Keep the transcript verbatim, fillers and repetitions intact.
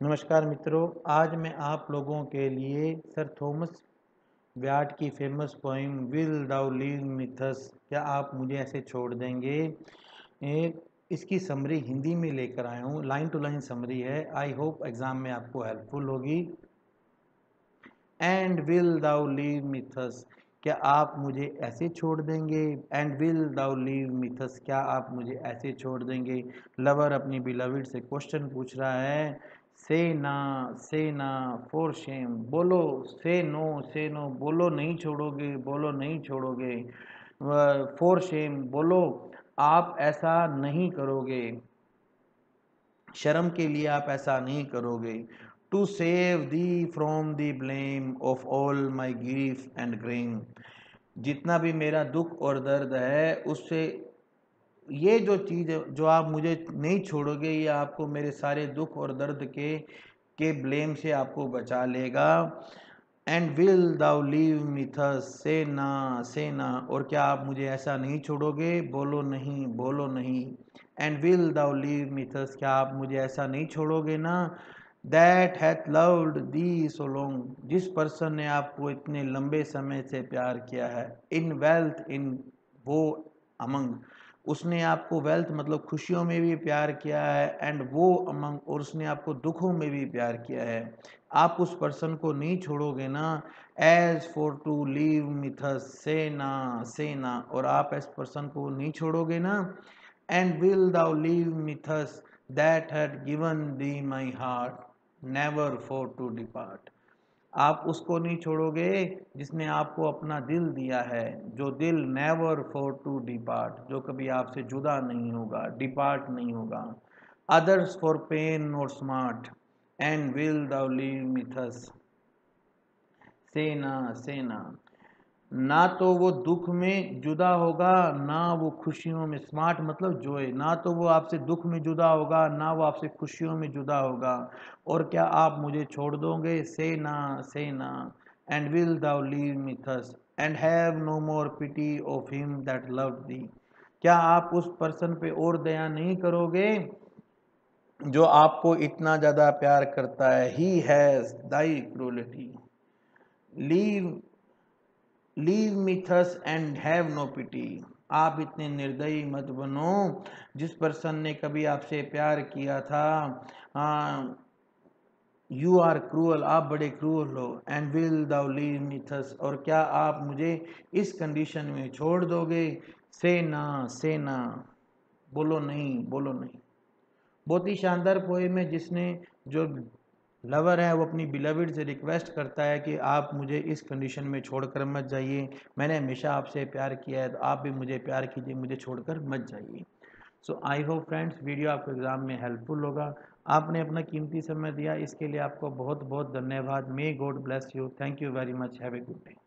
नमस्कार मित्रों, आज मैं आप लोगों के लिए सर थॉमस व्याट की famous poem will thou leave me thus, क्या आप मुझे ऐसे छोड़ देंगे, एक इसकी समरी हिंदी में लेकर आया हूँ। लाइन टू लाइन समरी है। आई होप एग्जाम में आपको हेल्पफुल होगी। And will thou leave me thus, क्या आप मुझे ऐसे छोड़ देंगे। And will thou leave me thus, क्या आप मुझे ऐसे छोड़ देंगे। लवर अपनी बिलविड से क्वेश्चन पूछ रहा है। से ना से ना फॉर शेम, बोलो। से नो से नो, बोलो नहीं छोड़ोगे, बोलो नहीं छोड़ोगे। फॉर शेम, बोलो आप ऐसा नहीं करोगे, शर्म के लिए आप ऐसा नहीं करोगे। To save thee from the blame of all my grief and grame, जितना भी मेरा दुख और दर्द है उससे, ये जो चीज़ जो आप मुझे नहीं छोड़ोगे, ये आपको मेरे सारे दुख और दर्द के के ब्लेम से आपको बचा लेगा। And will thou leave me thus, say nay say ना, और क्या आप मुझे ऐसा नहीं छोड़ोगे, बोलो नहीं, बोलो नहीं। And will thou leave me thus, क्या आप मुझे ऐसा नहीं छोड़ोगे ना। That hath loved thee so long, जिस पर्सन ने आपको इतने लंबे समय से प्यार किया है। इन वेल्थ इन वो अमंग, उसने आपको वेल्थ मतलब खुशियों में भी प्यार किया है। एंड वो अमंग, और उसने आपको दुखों में भी प्यार किया है। आप उस पर्सन को नहीं छोड़ोगे ना। As for to leave me thus, say nay say ना, और आप इस पर्सन को नहीं छोड़ोगे ना। And will thou leave me thus that had given thee my heart, never for to depart, आप उसको नहीं छोड़ोगे जिसने आपको अपना दिल दिया है, जो दिल नेवर फॉर टू डिपार्ट, जो कभी आपसे जुदा नहीं होगा, डिपार्ट नहीं होगा। Others for pain or smart, and will thou leave me thus, say nay say nay, ना तो वो दुख में जुदा होगा, ना वो खुशियों में, स्मार्ट मतलब जोए, ना तो वो आपसे दुख में जुदा होगा, ना वो आपसे खुशियों में जुदा होगा। और क्या आप मुझे छोड़ दोगे, से nay say nay. And will thou leave me thus, and have no more pity of him that love thee, क्या आप उस पर्सन पे और दया नहीं करोगे जो आपको इतना ज़्यादा प्यार करता है। He has thy cruelty, leave leave me thus and have no पिटी, आप इतने निर्दयी मत बनो। जिस पर्सन ने कभी आपसे प्यार किया था, यू आर क्रूअल, आप बड़े क्रूअल हो। And will thou leave me thus, और क्या आप मुझे इस कंडीशन में छोड़ दोगे। से ना से ना, बोलो नहीं, बोलो नहीं। बहुत ही शानदार पोएम है, जिसने जो लवर है वो अपनी बिलविड से रिक्वेस्ट करता है कि आप मुझे इस कंडीशन में छोड़कर मत जाइए, मैंने हमेशा आपसे प्यार किया है, तो आप भी मुझे प्यार कीजिए, मुझे छोड़कर मत जाइए। So I hope friends video आपको एग्जाम में हेल्पफुल होगा। आपने अपना कीमती समय दिया, इसके लिए आपको बहुत बहुत धन्यवाद। May God bless you. Thank you very much. Have a good day.